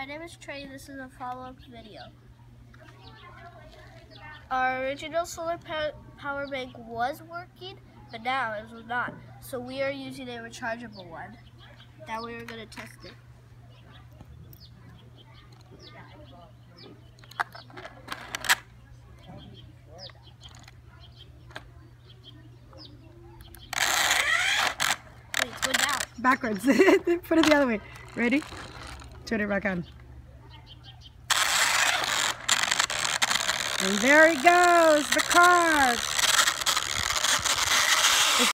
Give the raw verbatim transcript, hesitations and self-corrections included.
my name is Trey. This is a follow-up video. Our original solar power bank was working, but now it was not. So we are using a rechargeable one. Now we are going to test it. Wait, it's going down. Backwards. Put it the other way. Ready? Turn it back on. And there he goes, the car.